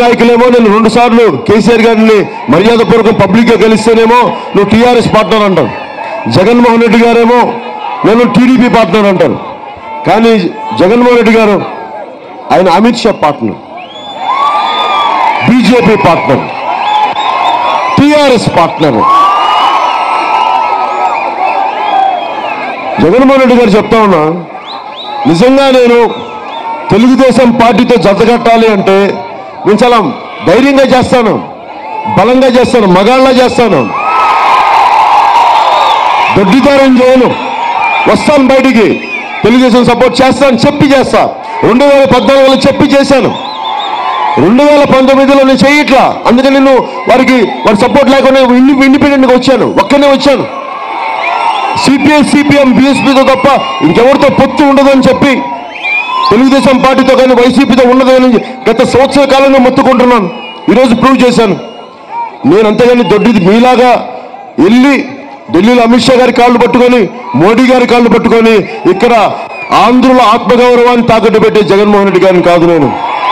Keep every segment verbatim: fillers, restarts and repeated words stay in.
నాయకులేమో నేను రెండు సార్లు కేసీఆర్ గారిని మర్యాదపూర్వకం పబ్లిక్గా కలిస్తేనేమో నువ్వు టీఆర్ఎస్ పార్ట్నర్ అంటారు, జగన్మోహన్ రెడ్డి గారేమో నేను టీడీపీ పార్ట్నర్ అంటారు. కానీ జగన్మోహన్ రెడ్డి గారు ఆయన Amit Shah partner, BJP partner, TRS partner. Jaganmohan Reddy గారు చెప్తా ఉన్నా, నిజంగా నేను తెలుగుదేశం పార్టీతో జతకట్టాలి అంటే నేను చాలా ధైర్యంగా చేస్తాను, బలంగా చేస్తాను, మగాళ్ళ చేస్తాను, దొడ్డిదారం చేయను, వస్తాను బయటికి, తెలుగుదేశం సపోర్ట్ చేస్తాను చెప్పి చేస్తా. రెండు వేల పద్నాలుగులో చెప్పి చేశాను, రెండు వేల పంతొమ్మిదిలో నేను చేయట్లా. అందుకని నేను వారికి వారి సపోర్ట్ లేకుండా ఇండిపెండెంట్గా వచ్చాను, ఒక్కనే వచ్చాను. సిపిఐ సిపిఎం బీఎస్పీతో తప్ప ఇంకెవరితో పొత్తు ఉండదని చెప్పి తెలుగుదేశం పార్టీతో కానీ వైసీపీతో ఉండదని గత సంవత్సర కాలంగా మొత్తుకుంటున్నాను. ఈరోజు ప్రూవ్ చేశాను. నేను అంతేగాని దొడ్డిది మీలాగా వెళ్ళి ఢిల్లీలో అమిత్ షా గారి కాళ్ళు పట్టుకొని మోడీ గారి కాళ్ళు పట్టుకొని ఇక్కడ ఆంధ్రుల ఆత్మగౌరవాన్ని తాకట్టు పెట్టే జగన్మోహన్ రెడ్డి గారిని కాదు. నేను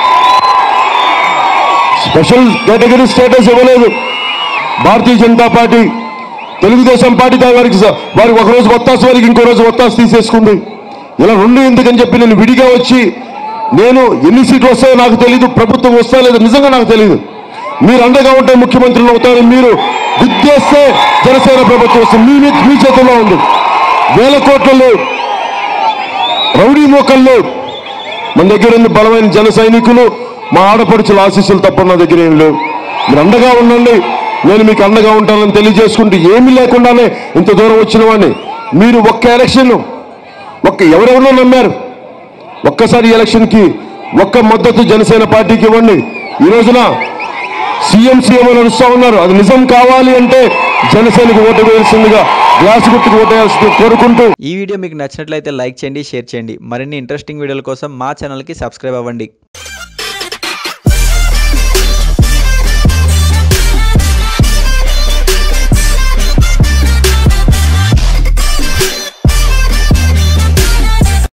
స్పెషల్ కేటగిరీ స్టేటస్ ఇవ్వలేదు. భారతీయ జనతా పార్టీ తెలుగుదేశం పార్టీ వారికి వారికి ఒకరోజు ఒత్తాసు వారికి ఇంకో రోజు ఒత్తాసు తీసేసుకుంది. ఇలా రెండు ఎందుకని చెప్పి నేను విడిగా వచ్చి నేను ఎన్ని సీట్లు వస్తాయో నాకు తెలియదు, ప్రభుత్వం వస్తా లేదు నిజంగా నాకు తెలియదు. మీరు అండగా ఉంటే ముఖ్యమంత్రులు అవుతారు, మీరు గుద్దేస్తే జనసేన ప్రభుత్వం వస్తుంది. మీ మీ చేతుల్లో ఉంది. వేల కోట్లలో రౌడీ మోకల్లో మన దగ్గర ఉంది బలమైన జన సైనికులు, మా ఆడపడుచుల ఆశీస్సులు తప్ప నా దగ్గర ఏం లేవు. మీరు అండగా ఉండండి, నేను మీకు అండగా ఉంటానని తెలియజేసుకుంటూ ఏమీ లేకుండానే ఇంత దూరం వచ్చిన వాడిని. మీరు ఒక్క ఎలక్షన్ ఒక్క ఎవరెవరో నమ్మారు, ఒక్కసారి ఎలక్షన్కి ఒక్క మద్దతు జనసేన పార్టీకి ఇవ్వండి. ఈ రోజున సీఎం సీఎం అని నడుస్తూ ఉన్నారు. అది నిజం కావాలి అంటే జనసేనకు ఓటు వేయాల్సిందిగా, గ్లాసు గుర్తుకు ఓటు వేయాల్సిందిగా కోరుకుంటూ. ఈ వీడియో మీకు నచ్చినట్లయితే లైక్ చేయండి, షేర్ చేయండి. మరిన్ని ఇంట్రెస్టింగ్ వీడియోల కోసం మా ఛానల్కి సబ్స్క్రైబ్ అవ్వండి.